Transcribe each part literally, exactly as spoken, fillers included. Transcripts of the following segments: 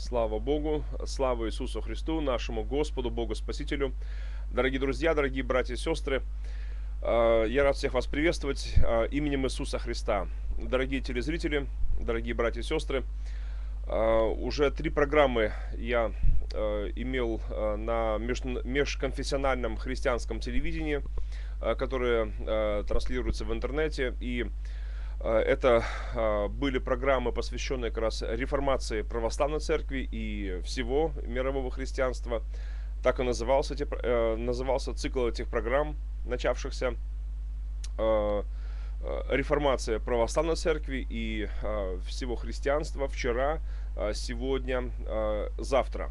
Слава Богу, слава Иисусу Христу, нашему Господу, Богу Спасителю. Дорогие друзья, дорогие братья и сестры, э, я рад всех вас приветствовать э, именем Иисуса Христа. Дорогие телезрители, дорогие братья и сестры, э, уже три программы я э, имел э, на меж- межконфессиональном христианском телевидении, э, которые э, транслируются в интернете. И Э, Это а, были программы, посвященные как раз реформации православной церкви и всего мирового христианства. Так и назывался, эти, про- э, назывался цикл этих программ, начавшихся э, э, реформация православной церкви и э, всего христианства вчера, э, сегодня, э, завтра.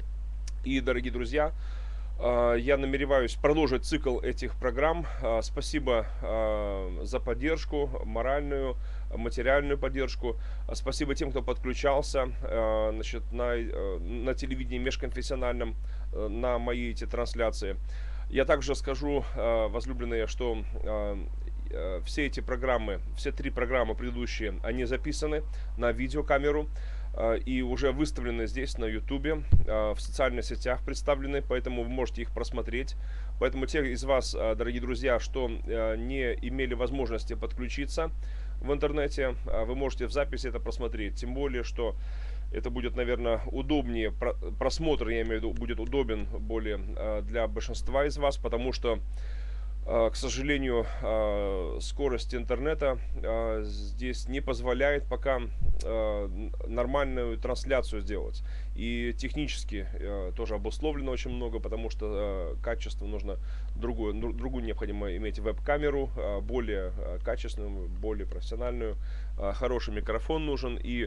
И, дорогие друзья, а, я намереваюсь продолжить цикл этих программ. А, Спасибо а, за поддержку, моральную, материальную поддержку. А, Спасибо тем, кто подключался а, значит, на, э, на телевидении межконфессиональном э, на мои эти трансляции. Я также скажу, а, возлюбленные, что а, э, все эти программы, все три программы предыдущие, они записаны на видеокамеру а, и уже выставлены здесь на Ютубе, а, в социальных сетях представлены, поэтому вы можете их просмотреть. Поэтому те из вас, а, дорогие друзья, что а, не имели возможности подключиться в интернете, а, вы можете в записи это просмотреть. Тем более, что это будет, наверное, удобнее, про- просмотр, я имею в виду, будет удобен более а, для большинства из вас, потому что а, к сожалению, а, скорость интернета а, здесь не позволяет пока а, н- нормальную трансляцию сделать. И технически а, тоже обусловлено очень много, потому что а, качество нужно другое, ну, другую необходимо иметь веб-камеру, а, более а, качественную, более профессиональную, а, хороший микрофон нужен. И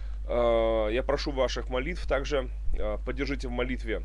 а, я прошу ваших молитв также, а, поддержите в молитве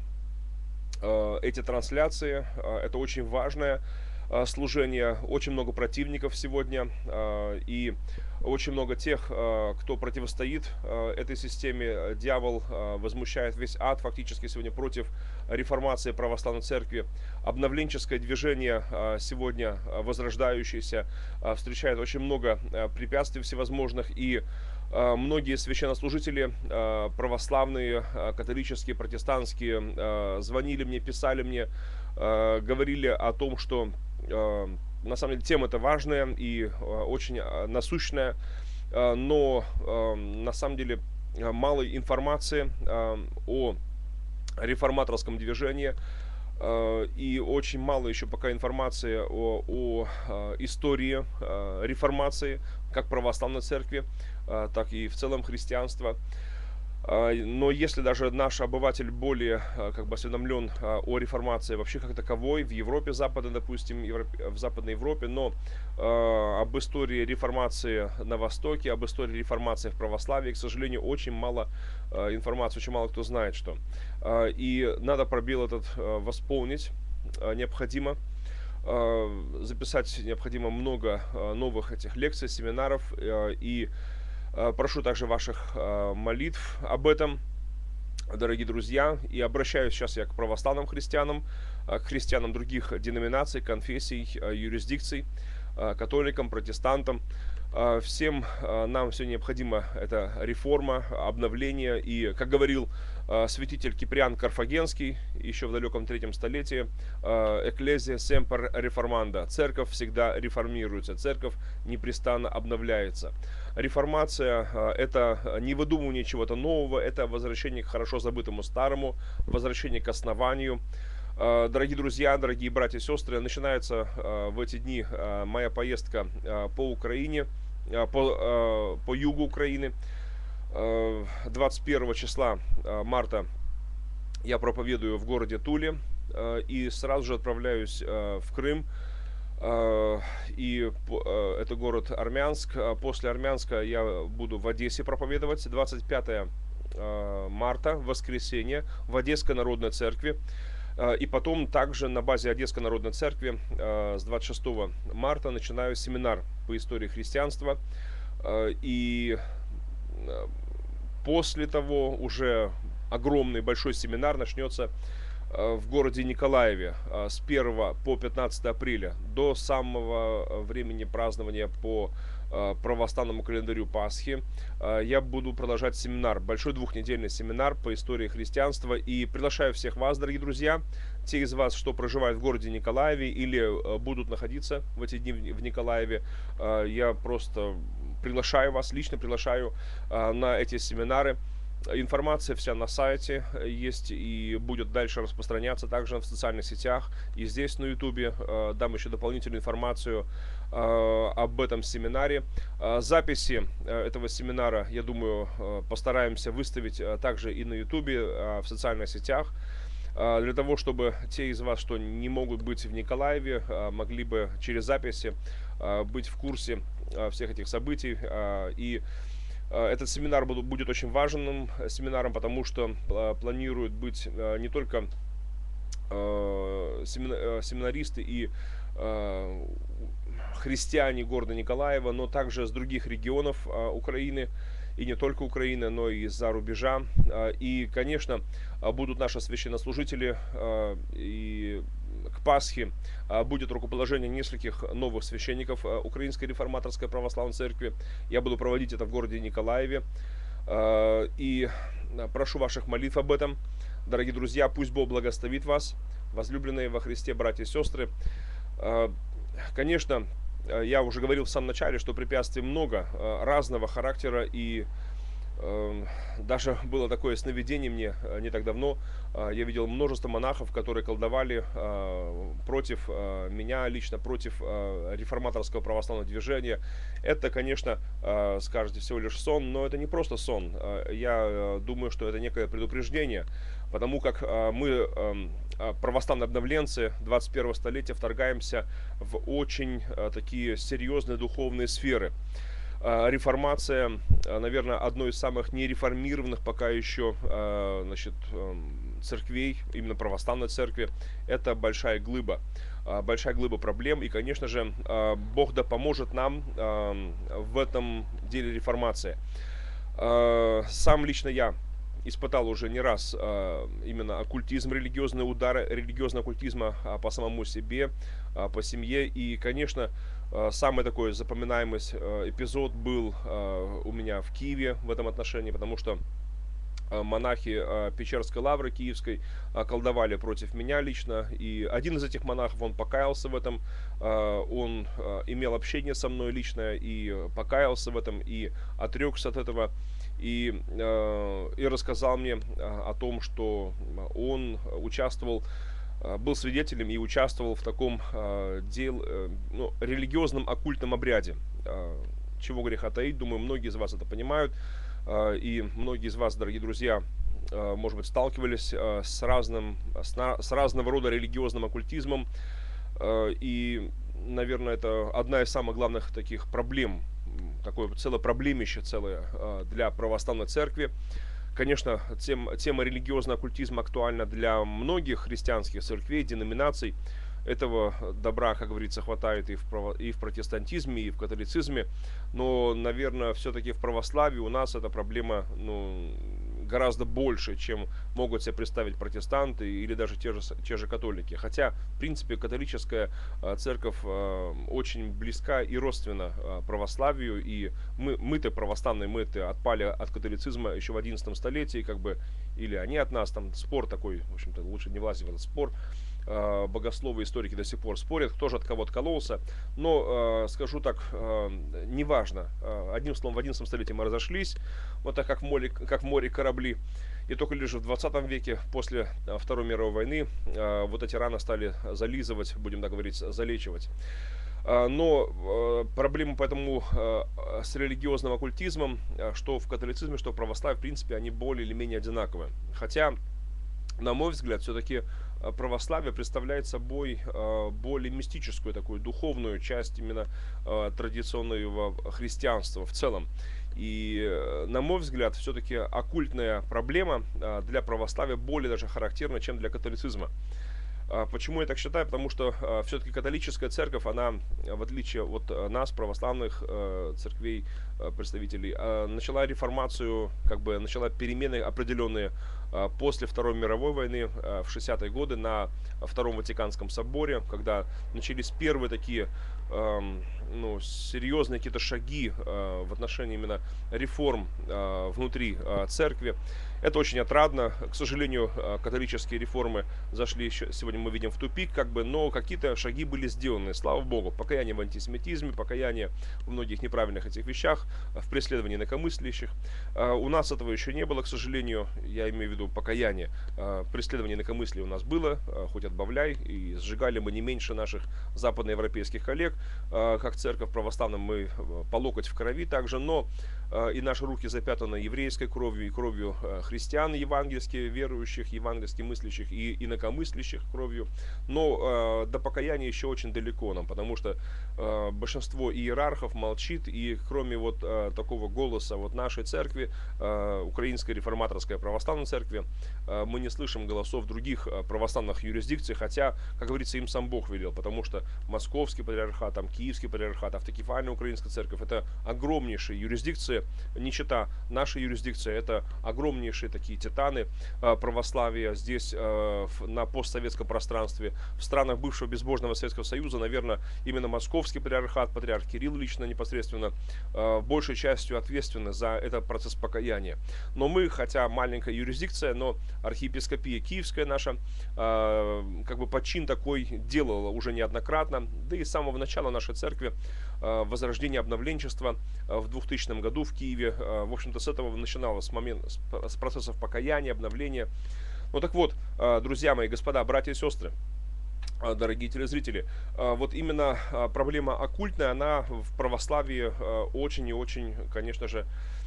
э, эти трансляции. Э, Это очень важное э, служение. Очень много противников сегодня э, и очень много тех, э, кто противостоит э, этой системе. Э, Дьявол э, возмущает весь ад фактически сегодня против реформации православной церкви. Обновленческое движение э, сегодня э, возрождающееся э, встречает очень много э, препятствий всевозможных, и э, многие священнослужители э, православные, э, католические, протестантские э, звонили мне, писали мне, э, говорили о том, что э, на самом деле тема-то важная и э, очень э, насущная, э, но э, на самом деле э, мало информации э, о реформаторском движении. э, И очень мало еще пока информации о, о э, истории э, реформации, как православной церкви, э, так и в целом христианства. А, Но если даже наш обыватель более а, как бы осведомлен а, о реформации вообще как таковой в Европе западной, допустим, Европе- в Западной Европе, но а, об истории реформации на Востоке, об истории реформации в православии, к сожалению, очень мало а, информации, очень мало кто знает, что. А, И надо пробел этот а, восполнить а, необходимо. А, Записать необходимо много а, новых этих лекций, семинаров, а, и а, прошу также ваших а, молитв об этом, дорогие друзья. И обращаюсь сейчас я к православным христианам, а, к христианам других деноминаций, конфессий, а, юрисдикций, а, католикам, протестантам. А, Всем а, нам все необходимо это реформа, обновление. И, как говорил а, святитель Киприан Карфагенский еще в далеком третьем столетии, «Ecclesia semper reformanda». Церковь всегда реформируется, церковь непрестанно обновляется. Реформация а, – это не выдумывание чего-то нового, это возвращение к хорошо забытому старому, возвращение к основанию. А, Дорогие друзья, дорогие братья и сестры, начинается а, в эти дни а, моя поездка а, по Украине, а, по, а, по югу Украины. А, двадцать первого числа а, марта я проповедую в городе Туле а, и сразу же отправляюсь а, в Крым. А, И по- а, это город Армянск. А После Армянска я буду в Одессе проповедовать. двадцать пятого а, марта, воскресенье, в Одесской народной церкви. А, И потом также на базе Одесской народной церкви а, с двадцать шестого марта начинаю семинар по истории христианства. А, И а, после того уже огромный большой семинар начнется э, в городе Николаеве э, с первого по пятнадцатое апреля до самого э, времени празднования по э, православному календарю Пасхи, э, я буду продолжать семинар, большой двухнедельный семинар по истории христианства. И приглашаю всех вас, дорогие друзья, те из вас, что проживают в городе Николаеве или э, будут находиться в эти дни в в Николаеве, э, я просто приглашаю вас, лично приглашаю э, на эти семинары. Информация вся на сайте есть и будет дальше распространяться также в социальных сетях. И здесь на ютубе э, дам еще дополнительную информацию э, об этом семинаре. Э, записи э, этого семинара, я думаю, э, постараемся выставить э, также и на ютубе, э, в социальных сетях. Э, для того, чтобы те из вас, что не могут быть в Николаеве, э, могли бы через записи э, быть в курсе э, всех этих событий. Э, и Этот семинар будет очень важным семинаром, потому что планируют быть не только семинаристы и христиане города Николаева, но также с других регионов Украины, и не только Украины, но и из-за рубежа. И, конечно, будут наши священнослужители, и к Пасхе будет рукоположение нескольких новых священников Украинской реформаторской православной церкви. Я буду проводить это в городе Николаеве. И прошу ваших молитв об этом. Дорогие друзья, пусть Бог благословит вас, возлюбленные во Христе братья и сестры. Конечно, я уже говорил в самом начале, что препятствий много разного характера, и даже было такое сновидение мне не так давно. Я видел множество монахов, которые колдовали против меня, лично против реформаторского православного движения. Это, конечно, скажете, всего лишь сон, но это не просто сон. Я думаю, что это некое предупреждение, потому как мы, православные обновленцы двадцать первого столетия, вторгаемся в очень такие серьезные духовные сферы. Реформация, наверное, одной из самых нереформированных пока еще, значит, церквей, именно православной церкви. Это большая глыба, большая глыба проблем. И, конечно же, Бог да поможет нам в этом деле реформации. Сам лично я испытал уже не раз именно оккультизм, религиозные удары, религиозного оккультизма по самому себе, по семье. И, конечно, самый такой запоминаемый эпизод был у меня в Киеве в этом отношении, потому что монахи Печерской лавры киевской колдовали против меня лично. И один из этих монахов, он покаялся в этом, он имел общение со мной лично и покаялся в этом, и отрекся от этого. И, и рассказал мне о том, что он участвовал, был свидетелем и участвовал в таком дел, ну, религиозном оккультном обряде. Чего греха таить, думаю, многие из вас это понимают. И многие из вас, дорогие друзья, может быть, сталкивались с, разным, с разного рода религиозным оккультизмом. И, наверное, это одна из самых главных таких проблем, такое целое проблемище целое для православной церкви. Конечно, тем, тема религиозного оккультизма актуальна для многих христианских церквей, деноминаций. Этого добра, как говорится, хватает и в, право, и в протестантизме, и в католицизме. Но, наверное, все-таки в православии у нас эта проблема, ну, гораздо больше, чем могут себе представить протестанты или даже те же, те же католики. Хотя, в принципе, католическая церковь очень близка и родственна православию. И мы, мы-то православные, мы-то отпали от католицизма еще в одиннадцатом столетии, как бы, или они от нас, там спор такой, в общем-то, лучше не влазить в этот спор. Богословы, историки до сих пор спорят, кто же от кого откололся. Но, э, скажу так, э, неважно. Э, одним словом, в одиннадцатом столетии мы разошлись, вот так как в море, как в море корабли. И только лишь в двадцатом веке, после Второй мировой войны, э, вот эти раны стали зализывать, будем так говорить, залечивать. Э, но э, проблема поэтому э, с религиозным оккультизмом, что в католицизме, что в православии, в принципе, они более или менее одинаковые. Хотя, на мой взгляд, все-таки православие представляет собой более мистическую, такую духовную часть именно традиционного христианства в целом. И, на мой взгляд, все-таки оккультная проблема для православия более даже характерна, чем для католицизма. Почему я так считаю? Потому что все-таки католическая церковь, она, в отличие от нас, православных церквей, представителей, начала реформацию, как бы начала перемены определенные после Второй мировой войны в шестидесятые годы на Втором Ватиканском соборе, когда начались первые такие эм, ну, серьезные какие-то шаги э, в отношении именно реформ э, внутри э, церкви. Это очень отрадно. К сожалению, э, католические реформы зашли еще, сегодня мы видим, в тупик, как бы, но какие-то шаги были сделаны, слава богу. Покаяние в антисемитизме, покаяние в многих неправильных этих вещах, в преследовании инакомыслящих. Э, У нас этого еще не было, к сожалению, я имею в виду покаяние. Э, Преследование инакомыслия у нас было, э, хоть отбавляй, и сжигали мы не меньше наших западноевропейских коллег, э, как церковь православная, мы э, по локоть в крови также, но э, и наши руки запятаны еврейской кровью и кровью э, христиан евангельски верующих, евангельски мыслящих и инакомыслящих кровью. Но э, до покаяния еще очень далеко нам, потому что э, большинство иерархов молчит, и кроме вот э, такого голоса вот нашей церкви, э, Украинской реформаторской православной церкви, э, мы не слышим голосов других э, православных юрисдикций, хотя, как говорится, им сам Бог велел, потому что Московский патриархат, там, Киевский патриархат, автокефальная украинская церковь — это огромнейшие юрисдикции, не чета наша юрисдикция, это огромнейшие такие титаны э, православия здесь э, в, на постсоветском пространстве. В странах бывшего безбожного Советского Союза, наверное, именно Московский патриархат, патриарх Кирилл лично непосредственно э, большей частью ответственны за этот процесс покаяния. Но мы, хотя маленькая юрисдикция, но архиепископия Киевская наша, э, как бы почин такой делала уже неоднократно, да и с самого начала нашей церкви, э, возрождение обновленчества э, в двухтысячном году в Киеве, э, в общем-то, с этого начиналось, с момента, с, с процессов покаяния, обновления. Ну так вот, э, друзья мои, господа, братья и сестры, э, дорогие телезрители, э, вот именно э, проблема оккультная, она в православии э, очень и очень, конечно же,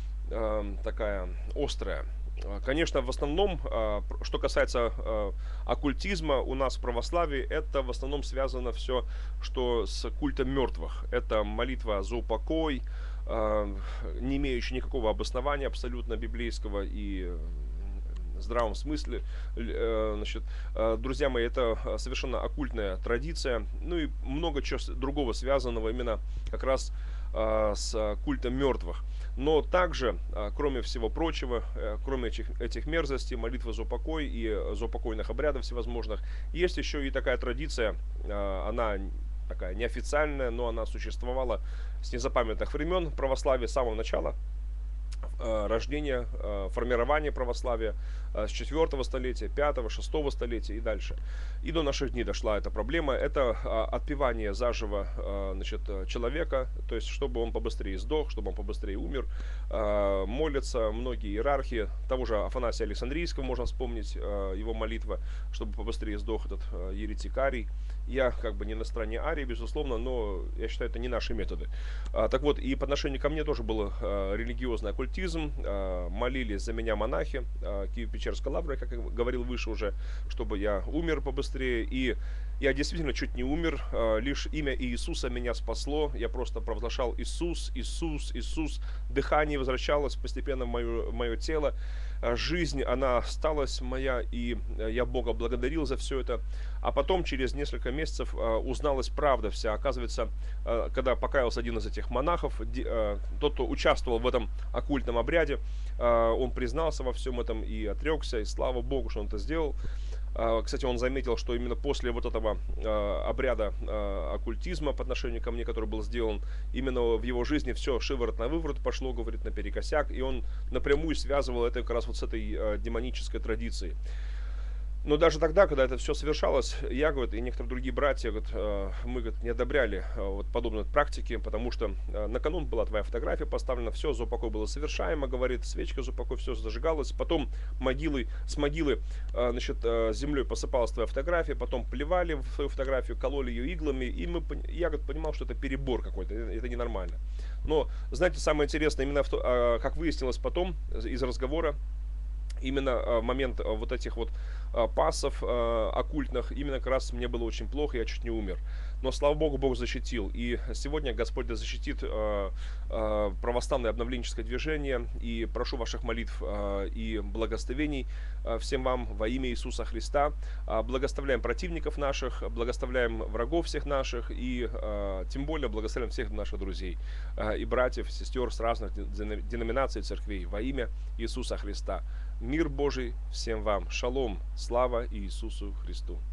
э, такая острая. Э, Конечно, в основном, э, пр- что касается э, оккультизма, у нас в православии это в основном связано все, что с культом мертвых. Это молитва за упокой, э, не имеющая никакого обоснования абсолютно библейского и э, здравом смысле. Л- э, Значит, э, друзья мои, это э, совершенно оккультная традиция, ну и много чего с- другого связанного именно как раз э, с культом мертвых. Но также, э, кроме всего прочего, э, кроме этих, этих мерзостей, молитвы за упокой и э, заупокойных обрядов всевозможных, есть еще и такая традиция, э, она такая неофициальная, но она существовала с незапамятных времен православия, с самого начала э, рождения, э, формирования православия э, с четвёртого столетия, пятого, шестого столетия и дальше. И до наших дней дошла эта проблема. Это э, отпевание заживо э, значит, э, человека, то есть чтобы он побыстрее сдох, чтобы он побыстрее умер. Э, Молятся многие иерархи, того же Афанасия Александрийского можно вспомнить, э, его молитва, чтобы побыстрее сдох этот э, еретик Арий. Я как бы не на стороне Арии, безусловно, но я считаю, это не наши методы. А, так вот, и по отношению ко мне тоже был а, религиозный оккультизм. А, молились за меня монахи а, Киево-Печерской лавры, как я говорил выше уже, чтобы я умер побыстрее. И я действительно чуть не умер, а, лишь имя Иисуса меня спасло. Я просто провозглашал Иисус, Иисус, Иисус. Дыхание возвращалось постепенно в мое, в мое тело. А, Жизнь, она осталась моя, и а, я Бога благодарил за все это. А потом, через несколько месяцев, а, узналась правда вся. Оказывается, а, когда покаялся один из этих монахов, ди- а, тот, кто участвовал в этом оккультном обряде, а, он признался во всем этом и отрекся, и слава Богу, что он это сделал. А, Кстати, он заметил, что именно после вот этого а, обряда а, оккультизма по отношению ко мне, который был сделан, именно в его жизни все шиворот на выворот пошло, говорит, наперекосяк, и он напрямую связывал это как раз вот с этой а, демонической традицией. Но даже тогда, когда это все совершалось, я, говорит, и некоторые другие братья, говорит, э, мы, говорит, не одобряли э, вот подобной практики, потому что э, на канун была твоя фотография поставлена, все, за упокой было совершаемо, говорит, свечка за упокой, все зажигалось, потом могилы, с могилы, э, значит, э, землей посыпалась твоя фотография, потом плевали в свою фотографию, кололи ее иглами, и мы, пон- я, говорит, понимал, что это перебор какой-то, э, это ненормально. Но, знаете, самое интересное, именно в то- э, как выяснилось потом из разговора, именно э, в момент э, вот этих вот э, пассов э, оккультных, именно как раз мне было очень плохо, я чуть не умер. Но, слава Богу, Бог защитил. И сегодня Господь да защитит э, э, православное обновленческое движение. И прошу ваших молитв э, и благословений э, всем вам во имя Иисуса Христа. Э, благословляем противников наших, благословляем врагов всех наших, и э, тем более благословляем всех наших друзей э, и братьев, сестер с разных ден- деноминаций церквей во имя Иисуса Христа. Мир Божий всем вам. Шалом. Слава Иисусу Христу.